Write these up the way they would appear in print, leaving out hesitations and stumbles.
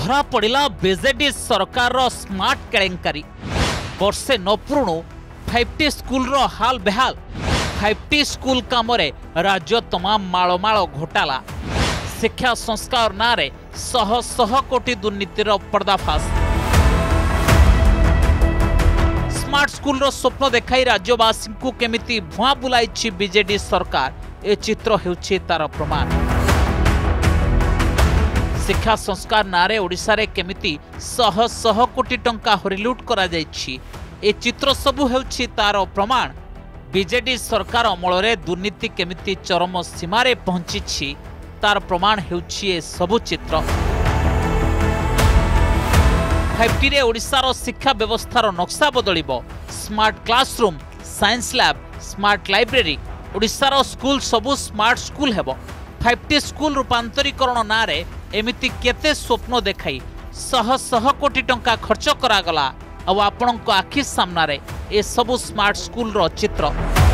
धरा पड़ा बीजेडी सरकार स्मार्ट केलेंकारी वर्षे न पुरुणु 5T स्कूल रो हाल बेहाल 5T स्कूल काम राज्य तमाम मालमाल घोटाला शिक्षा संस्कार नारे शह शह कोटी दुर्नीतिर पर्दाफाश स्मार्ट स्कूल रो स्वप्न देखाई राज्यवासी को केमिति भुआ बुलाई बीजेडी सरकार ए चित्र हेउछि तार प्रमाण। शिक्षा संस्कार नारे ओडिशा रे केमिति शह शह कोटी टंका हरिलुट करा जायछि ए चित्र सबु हेउछि तार प्रमाण। बीजेडी सरकार अमल रे दुर्नीति केमिति चरम सीमारे पहुंची तार प्रमाण हेउछि ए सबु चित्र। 5T रे ओडिशार शिक्षा व्यवस्थार नक्शा बदलिबो। Smart classroom, science lab, smart library, ओडिशार स्कूल सबु स्मार्ट स्कूल हेबो। 5T स्कूल रूपांतरीकरण नारे एमिति केते स्वप्न देखाई शह शह कोटी टंका खर्च करागला और आपणक आखि सामने ए सबु स्मार्ट स्कूल रो चित्र।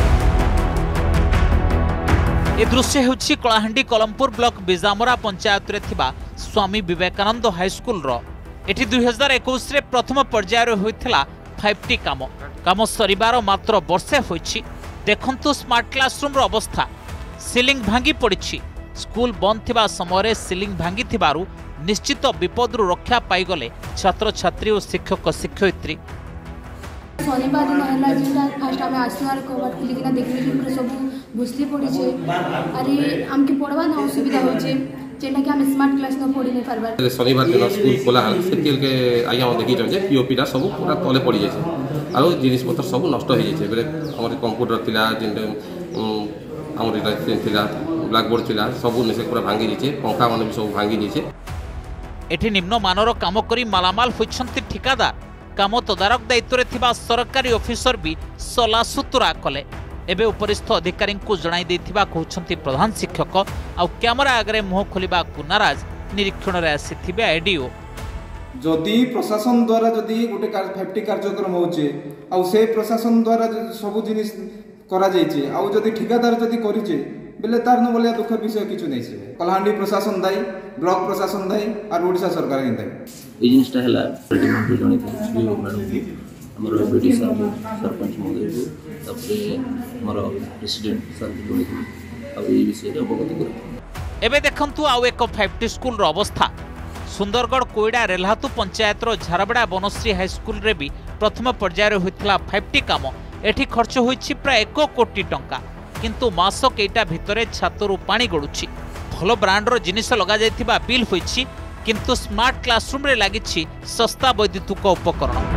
ए दृश्य हेउछि कलाहांडी कलमपुर ब्लॉक बिजामरा पंचायत रे थिबा स्वामी विवेकानंद हाईस्कूल रो। एठी 2021 रे प्रथम पर्यायर होइथिला 5T काम सरिबार मात्र वर्षे होइछि। देखंतु स्मार्ट क्लासरूम रो अवस्था सीलिंग भांगी पड़िछि। स्कूल बंद थिबा समय सीलिंग भांगी थिबारु निश्चित विपदरु रक्षा पाइगले छात्र छात्री और शिक्षक शिक्षयित्री। शनिवार दिन हला जिला फर्स्ट आमे आसुआर कवर खुलिकिना देखले सब भुसली पड़ी छे अरे हमके पढ़वा ना असुविधा होय छे जेना कि हम स्मार्ट क्लास न पढ़ी नै परबा। शनिवार दिन स्कूल खोला सेतिल के आया देखि जे पीओपी दा सब पूरा तले पड़ी जाय छे आरो जिनिस पत्र सब नष्ट हो जाय छे बेले हमर कंप्यूटर थिला जिन हमर इटा थिला ब्लैक बोर्ड थिला सब नेसे पूरा भांगी दिछे पंखा माने भी सब भांगी दिछे। एठी निम्न मानर काम करी मालामाल होइछंती ठिकादार काम तदारक दायित्व रे थिबा सरकारी ऑफिसर भी सलासुतुरा कले। एबे उपरिस्थ अधिकारी को जणाई देथिबा कहउछंती प्रधान शिक्षक आ कैमरा आगरे मुह खोलिबा को नाराज निरीक्षण रे आसीथिबे एडीओ। जदि प्रशासन द्वारा जदि गोटे 5T कार्यक्रम होचे आ से प्रशासन द्वारा सब जिनिस करा जायचे आ जदि ठिकादार जदि करिचे बेले तार न बोलिया दुख विषय किछु नै छै। कलाहांडी प्रशासन दायी, ब्लॉक प्रशासन दायी और ओडिशा सरकार ही दायी। ए जिनिसटा हला मंत्री जणी सीओ मैडम हमर बीडी सरपंच महोदय तबरे हमर प्रेसिडेंट सर जणी आ ए विषय रे अवगत कर। एबे देखंतु आ एक 5T स्कूल रो अवस्था। सुंदरगढ़ कोइडा रेलहातु पंचायत रो झारबड़ा बनश्री हाई स्कूल रे भी प्रथम पर्यायर होइतला 5T काम। एठी खर्च होइछि प्राय 1 कोटी टंका किंतु मासक एटा भितरे छातरु पानी गडुछि। भलो ब्रांड रो जिनिस लगा जायथिबा बिल होइछि किंतु स्मार्ट क्लासरूम रे लागिछि सस्ता वैद्युतिक उपकरण।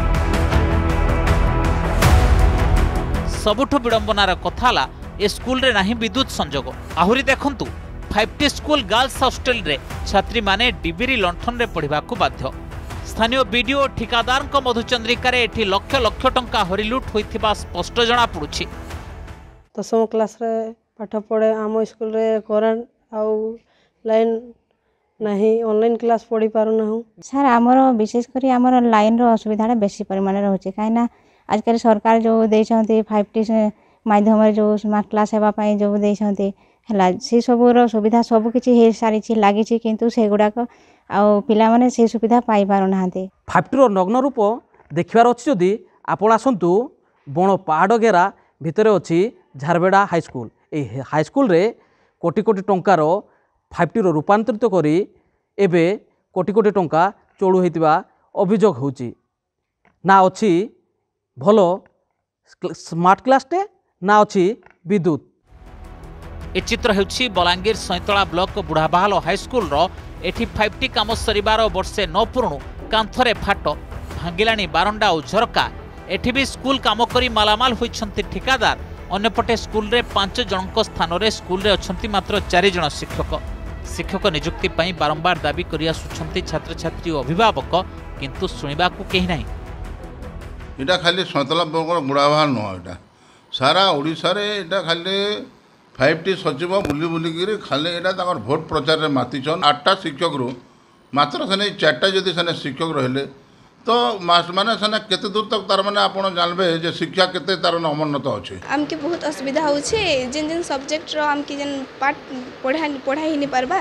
सबुठु विडंबनार कथाला ए स्कूल रे नाही विद्युत संजोग। आहुरी देखंतु 5T स्कूल गर्ल्स हॉस्टल रे छात्री माने डिबिरी लंठन रे पढ़िबा को बाध्य। स्थानीय बीडीओ ठिकादार मधुचंद्रिका रे एठी लक्ष लक्ष टंका हरिलुट होइथिबा स्पष्ट जणा पड़ुछि। 10वीं क्लास रे पाठ पढ़े आम स्कूल रे करंट आउ लाइन नहीं ऑनलाइन क्लास पढ़ी पारु ना सर आमर विशेष करी आमर लाइन रो असुविधा बेसी परिमाण रे होछि काइना आजकल सरकार जो देइछंती 5T माध्यम रे जो स्मार्ट क्लास हेबा पई जो देइछंती हला से सब रो सुविधा सब किछि हे सारी छि लागि छि किंतु से गुडा को आ पिला माने से सुविधा पाई पारु नाहांती। 5T रो नग्न रूप देखिबार अछि जदि आपण आसंतु बण पहाड़ घेरा भितरे अछि झारबेड़ा हाई स्कूल। ए हाई स्कूल रे कोटी कोटी टंकार 5T रो रूपांतरित करी एबे कोटी कोटी टंका चोळु हेतिबा अभियोग होउची। ना अछि भलो स्मार्ट क्लास टे ना अछि विद्युत। ए चित्र हेउछि Balangir Saintala block Budhabahal high school रो। एठी 5T काम सरिबार वर्षे न पुरुणु कांथरे फाट भांगिलाणी बारंडा और झरका। एठी भी स्कूल काम करी मालामाल होइछंती ठिकादार। अन्यपटे स्कूल रे 5 जनक स्थान रे स्कूल रे अछंती मात्र 4 जन शिक्षक। शिक्षक नियुक्ति पई बारंबार दाबी करि आसुछंती छात्र छात्री और अभिभावक किंतु सुनिबा को केही नाही। एटा खाली सैतला ब्लॉक बुढ़ाबाहाल न एटा सारा ओडिसा रे एटा खाली 5T सचिव बुली बुलिकी खाली यहाँ भोट प्रचार में मातिछन 8टा शिक्षक रू मात्र से 4टा जदि से शिक्षक रहिले तो माने से केते दूर तक तार माने आपण जानबे जे शिक्षा केते तार अमोन्नत अच्छे। आमके बहुत असुविधा होछे जिन जिन सब्जेक्ट रो आमके जिन पाठ पढ़ा ही नहीं पारबार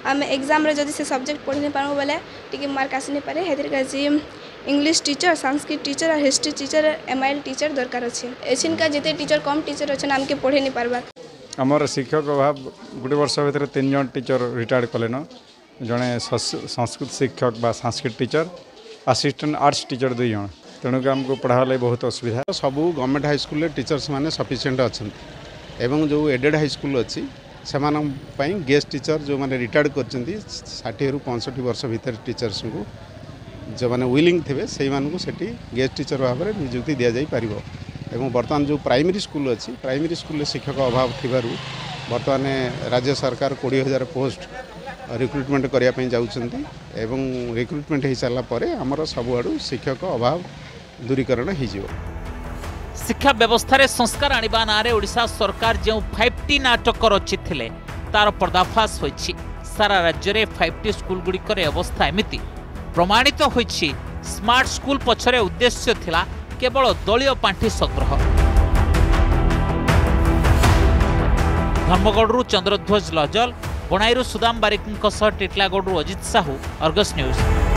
आम एग्जाम जदि से सब्जेक्ट पढ़ी नहीं पार्बू बोले टी मार्क आसी नहीं पारे हेतु इंग्लिश टीचर संस्कृत टीचर और हिस्ट्री टीचर MIL टीचर दरकार अच्छे एशिनका जिते टीचर कम टीचर अच्छे आमके पढ़े नहीं पार्बा आमर शिक्षक अभाव गोटे वर्ष भर 3 जन टीचर रिटायर्ड कलेन जड़े संस्कृत शिक्षक बा Sanskrit teacher assistant arts teacher 2 जन तेणुक आमको पढ़ा बहुत असुविधा सब गवर्नमेंट हाईस्कल टीचर्स मैंने सफिशिएंट अच्छा एवं जो एडेड हाईस्कल अच्छी से गेस्ट टीचर जो मैंने रिटायर्ड कर 60 ରୁ 65 वर्ष भितर टीचर्स को जो मैंने विलिंग थे से गेस्ट टीचर भाव में नियुक्ति दि जापर एवं बर्तमान जो प्राइमरी स्कूल अच्छी प्राइमरी स्कूल शिक्षक अभाव थी बर्तमान राज्य सरकार 20,000 पोस्ट रिक्रुटमेंट करने जाऊँगी एवं रिक्रुटमेंट हो सारापर आमर सबुआड़ू शिक्षक अभाव दूरीकरण हो शिक्षा व्यवस्था रे संस्कार आनिबा नारे ओडिशा सरकार जो 5T नाटक रचिथिले तार पर्दाफाश होइछि सारा राज्य रे 5T स्कूल गुड़िकर अवस्था एमिति प्रमाणित होइछि स्मार्ट स्कूल पछरे उद्देश्य थिला केवल दलीय पांठी संग्रह धर्मगढ़ चंद्रध्वज लजल बणाईरू सुदाम बारिक टिटलागढ़ अजित साहू अर्गस न्यूज।